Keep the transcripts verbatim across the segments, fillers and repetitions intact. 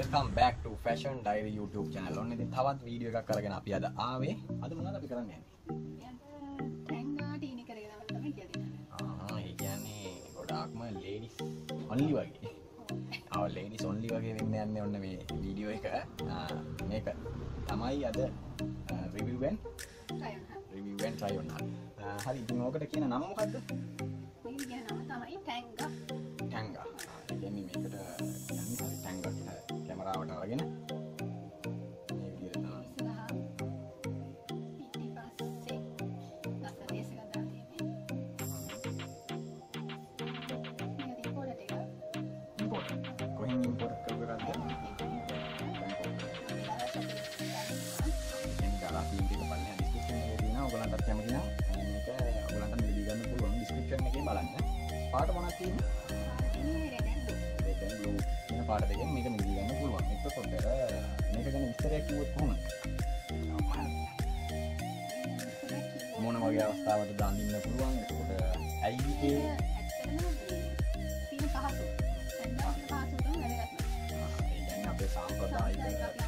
welcome back to Fashion Diary YouTube channel. ඔන්න ඉතින් තවත් වීඩියෝ එකක් අරගෙන අපි අද ආවේ. අද මොනවද අපි කරන්නේ? ටැංගා ටීනි කරගෙන ආව තමයි කියන්නේ. ආ ඒ කියන්නේ ගොඩාක්ම ladies only වගේ. ආ ladies only වගේ වෙන්න යන්නේ ඔන්න මේ වීඩියෝ එක. මේක තමයි අද review and try on her. review and try on her. හරි ඉතින් ඕකට කියන නම මොකද්ද? මේ කියන නම තමයි ටැංගා. ටැංගා. ඒ කියන්නේ මේකට කියන්නේ ටැංගා කියලා කැමරාවට අරගෙන මේ විදිහට තමයි. කොහෙන් ඉම්පෝට් කරගන්නද? එන් ගාලා ලින්ක් එක බලන්න ඩිස්ක්‍රිප්ෂන් එකේ තියෙනවා. ඔයගලන්ටත් කැමති නම් මේක ඔයගලන්ට මිලදී ගන්න පුළුවන් ඩිස්ක්‍රිප්ෂන් එකේ බලන්න. පාට මොනවද තියෙන්නේ? රෙඩ් බ්ලූ කියන පාට දෙකෙන් මේක මිලදී ගන්න පුළුවන්. එතකොට මේක ගැන විස්තරයක් කිව්වොත් කොහොමද? මොන වගේ අවස්ථාවකද අඳින්න පුළුවන්? එතකොට ඇයි ඒ සාම්ප්‍රදායික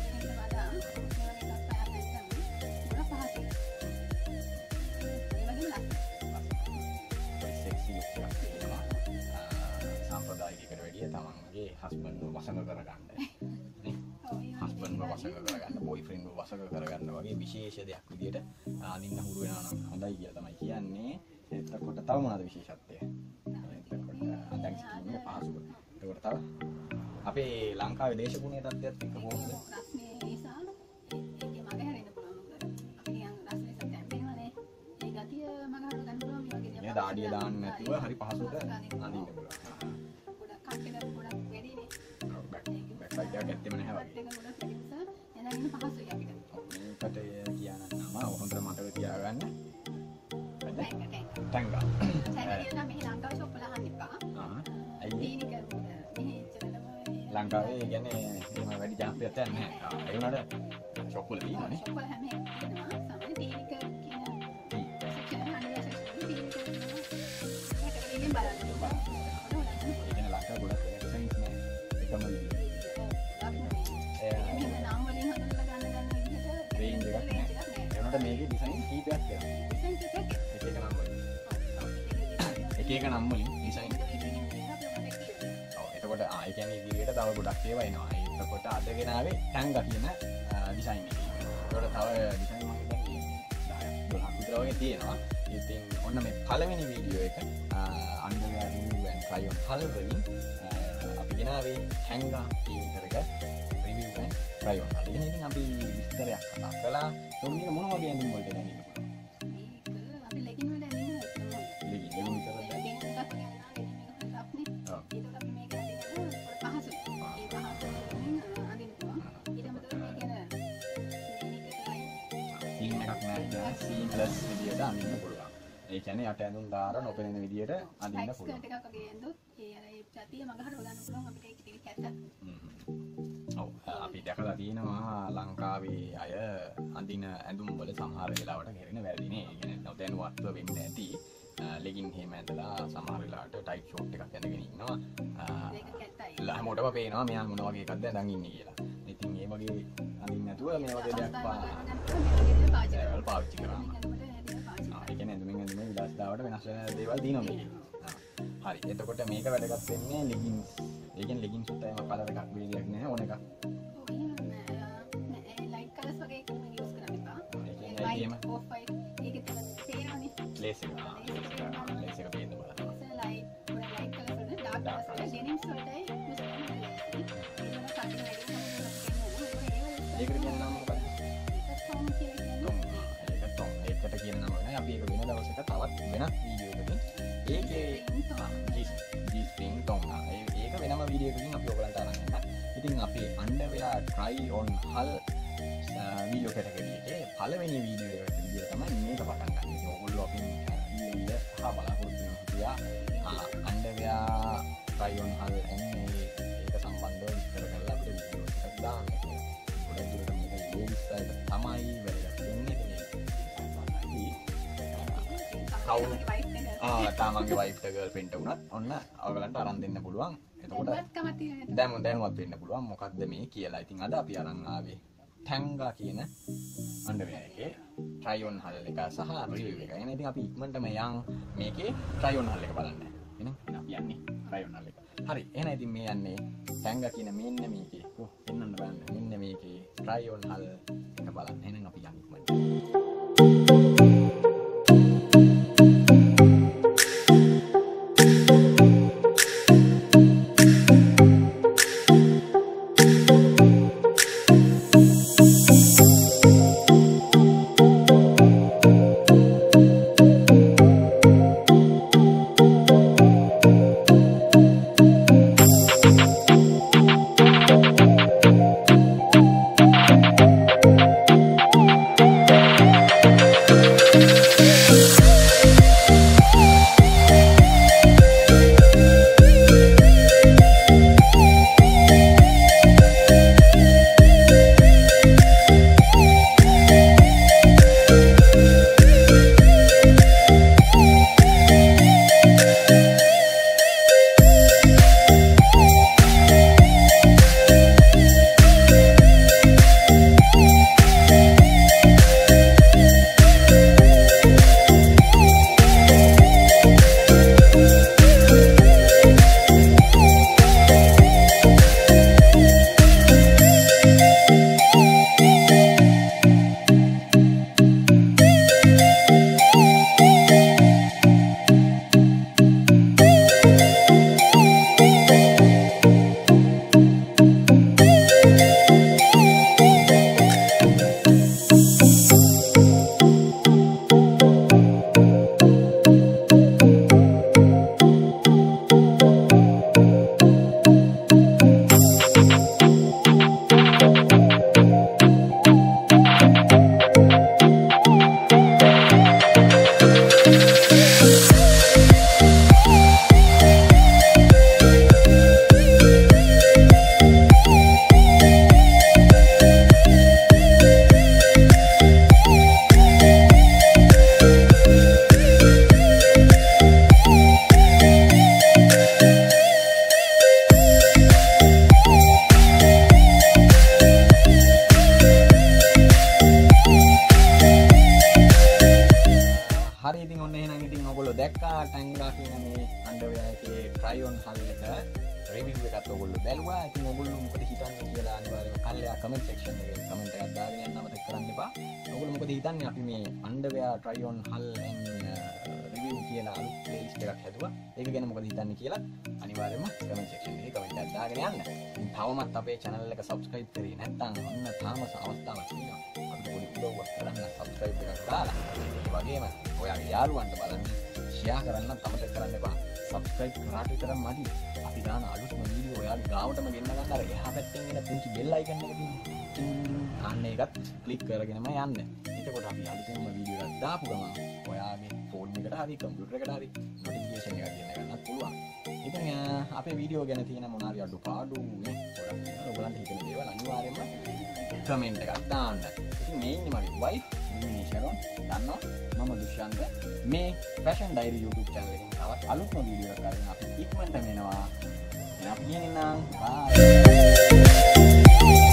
සාම්ප්‍රදායිකකට වැඩිය තමන්ගේ හස්බන්ඩ්ව වසඟ කරගන්න නේ හස්බන්ඩ්ව වසඟ කරගන්න බොයිෆ්‍රෙන්ඩ්ව වසඟ කරගන්න වගේ විශේෂ දෙයක් විදියට අඳින්න හුරු වෙනවා නම් හොඳයි කියලා තමයි කියන්නේ. එතකොට තව මොනවද විශේෂත්වය? එතකොට දැන් කියන්නේ පහසුව. එතකොට තව අපේ ලංකාවේ දේශගුණීය තත්ත්වයක් එක්ක කොහොමද? රස්නේ ඉසාන ඒකේ මග හැරෙන්න පුළුවන් මොකද? අපි නිකන් රස්නේ සත්‍යම් වෙනවනේ. ඒ ගතිය මග හරව ගන්න පුළුවන් මේ වගේ. මේ දාඩිය දාන්න නැතුව හරි පහසුවට අඳින්න පුළුවන්. ගොඩක් කම්පියුටර් ගොඩක් වැඩිනේ. බෑක් බෑක් සයිඩ් එකක් ඇත්තෙම නැහැ වගේ. ඒක ගොඩක් වැඩි නිසා එනවා ඉන්න පහසුයි අපිට. මේකට කියන නම හොඳට මතක තියාගන්න. ටැංගා. ටැංගා. ටැංගා මේ ලංකාවේ ෂොප් වල අහන්න එපා. ආ. ඇයි? ටීනි කරුද? මේ ඉච්චවලම ලංකාවේ කියන්නේ එහෙම වැඩි ජනප්‍රියත්වයක් නැහැ. ඒ වුණාට ෂොප් වල තියෙනවානේ. ෂොප් වල හැම එකක් තියෙනවා. සමහර ටීනි කර කියන සෙක්ෂන් හඳුනන සෙක්ෂන් ටීනි කර ඒකෙන් බලන්න පුළුවන්. ඒ කියන්නේ ලංකාව ගොඩක් ඩිසයින්ස් නැහැ. එකම විදිහට. ඒ මෙන්න නම් වලින් හඳුනලා ගන්න ගන්න විදිහට රේන්ජ් එකක් නැහැ. ඒ වුණාට මේකේ ඩිසයින් කීපයක් තියෙනවා. ඩිසයින් කීපයක්. එක එක නම් වලින්. එක එක නම් වලින් ඩිසයින්. ඔව් එතකොට ආ ඒ කියන්නේ ඉදිරියට තව ගොඩක් ඒවා එනවා. එතකොට අද ගෙනාවේ ටැංගා කියන ඩිසයින් එක. ඒකට තව ඩිසයින් මම කියන්නේ දහයක් දොළහක් විතර වගේ තියෙනවා. ඉතින් ඔන්න මේ පළවෙනි වීඩියෝ එක underwear review and try on haul වලින් අපි ගෙනාවේ ටැංගා කියන කරක review and try on haul. ඉතින් අපි විස්තරයක් කතා කළා. තොමින මොන වගේ ඇඳුම් වලද ගන්නේ? ඒක අපි ලෙගින් වල ඇඳින්න ලෙගින් ලෙගින් විතරද? ලෙගින් එකක් ගන්නවා ලෙගින් එකක් අප්නේ. ඒක අපි මේක ඇඳින්න පහසුයි. ඒ පහසුවෙන් අඳින්න පුළුවන්. ඊට අමතරව මේ කියන සීන් එකක් නැහැ. සීම්ලස් විදියට අඳින්න පුළුවන්. ඒ කියන්නේ යට ඇඳුම් දාර නොපෙනෙන විදියට අඳින්න පුළුවන්. ස්කර්ට් එකක් වගේ ඇඳුත් ඒ අර ඒ පැතිය මග හරව ගන්න පුළුවන් අපිට ඒක ටික කැත. ඔව් අපි දැකලා තියෙනවා ලංකාවේ අය අඳින ඇඳුම් වල සමහර වෙලාවට ගෙරෙන වැරදිනේ. ඒ කියන්නේ නොදැනුවත්ව වෙන්න ඇති. ලෙගින් එහෙම ඇඳලා සමහර වෙලාවට ටයිට් ෂෝට් එකක් ඇඳගෙන ඉන්නවා. ඒක කැතයි. ළමෝටම පේනවා මෙයා මොන වගේ එකක්ද අඳන් ඉන්නේ කියලා. ඉතින් මේ වගේ අඳින්න නැතුව මේ වගේ දෙයක් පාවිච්චි කරනවා. ඒ කියන්නේ ඇඳුමින් ඇඳුමේ විලාසිතාවට වෙනස් වෙන දේවල් දිනනවා මේකේ. හරි. එතකොට මේක වැදගත් වෙන්නේ ලෙගින්ස්. ඒ කියන්නේ ලෙගින්ස් උත් එහෙම කලර් එකක් වේලයක් නැහැ ඕන එකක්. ලයිට් කලර්ස් වගේ එකක් මම යූස් කරන්න එපා. ඒ කියන්නේ එහෙම ඔෆ් වයිට් ඒකේ තියෙන තේරෙනවනේ. ලේස් එක. ලේස් එක පේන්න බලන්න. ලයිට් ලයිට් කලර්ස් වල ඩාර්ක් කලර්ස් වල ඩෙනිම්ස් වලටයි යූස් කරන්න. ඒකට කියන නම මොකක්ද? ටොම් කියලා කියන්නේ. ඒක ටොම්. ඒකට කියන නම නෑ. අපි ඒක වෙන දවසක තවත් වෙනත් වීඩියෝ එකකින් ඒකේ G string ටොම්. ඒක වෙනම වීඩියෝ එකකින් අපි ඔයගලන්ට අරන් එන්න. ඉතින් අපි underwear try on haul video category එකේ පළවෙනි වීඩියෝ එක විදියට තමයි මේක පටන් ගන්න. ඉතින් ඔයගොල්ලෝ අපි ඊයේ සහ බලාපොරොත්තු වෙනවා underwear try on haul එන්නේ ඒක සම්බන්ධව විස්තර කරලා අපිට වීඩියෝ එකක් දාන්න. ගොඩක් දුරට මේක ladies side තමයි වැදගත් වෙන්නේ. කවුරු ආ තමන්ගේ වයිෆ්ට ගර්ල්ෆ්‍රෙන්ඩ්ට උනත් ඔන්න ඔයගලන්ට අරන් දෙන්න පුළුවන් එතකොට දැනුවත්කමක් තියෙනවා. දැන් දැනුවත් වෙන්න පුළුවන් මොකක්ද මේ කියලා. ඉතින් අද අපි අරන් ආවේ ටැංගා කියන අන්ඩර්වෙයා එකේ try on haul එක සහ review එක. එහෙනම් ඉතින් අපි ඉක්මනටම යන් මේකේ try on haul එක බලන්න. එහෙනම් අපි යන්නේ try on haul එක. හරි. එහෙනම් ඉතින් මේ යන්නේ ටැංගා කියන මෙන්න මේකේ. කො එන්නන්න බලන්න. මෙන්න මේකේ try on haul එක බලන්න. එහෙනම් අපි යන්නේ ඉක්මනට. දැක්කා ටැංගා කියන මේ අන්ඩර්වෙයා එකේ try on haul එක review එකත් ඔයගොල්ලෝ බැලුවා. ඉතින් ඔයගොල්ලෝ මොකද හිතන්නේ කියලා අනිවාර්යයෙන් කල්ලා comment section එකේ comment එකක් දාගෙන යන්න අමතක කරන්න එපා. ඔයගොල්ලෝ මොකද හිතන්නේ අපි මේ අන්ඩර්වෙයා try on haul and review කියලා අලුත් playlist එකක් හැදුවා. ඒක ගැන මොකද හිතන්නේ කියලා අනිවාර්යයෙන්ම comment section එකේ comment එකක් දාගෙන යන්න. ඉතින් තවමත් අපේ channel එක subscribe කරේ නැත්නම් ඔන්න තාම අවස්ථාවක් තියෙනවා. අපිට පොඩි උදව්වක් කරන්න subscribe එකක් දාලා ඒ වගේම ඔයාගේ යාළුවන්ට බලන්න share කරන්න අමතක කරන්න එපා. subscribe කරාට විතරක් මදි. අපි දාන අලුත්ම වීඩියෝ ඔයාගේ ගාවටම ගෙන්න ගන්න අර එහා පැත්තෙන් එන පුංචි bell icon එක තියෙනවා. අන්න ඒකත් click කරගෙනම යන්න. එතකොට අපි අලුතෙන්ම වීඩියෝ එකක් දාපු ගමන් ඔයාගේ phone එකට හරි computer එකට හරි notification එකක් ගෙන්න ගන්නත් පුළුවන්. ඉතින් අපේ වීඩියෝ ගැන තියෙන මොනාරි අඩුපාඩු නේ ගොඩක් ඔයගලන්ට හිතෙන දේවල් අනිවාර්යයෙන්ම comment එකක් දාන්න. ඉතින් මේ ඉන්නේ මගේ wife මිනි ෂරොන්. දන්නවා මම දුෂ්යන්ත. මේ fashion diary YouTube channel එකෙන් තවත් අලුත්ම වීඩියෝ එකක් අරගෙන අපි ඉක්මනට එනවා. එහෙනම් අපි කියනවා bye.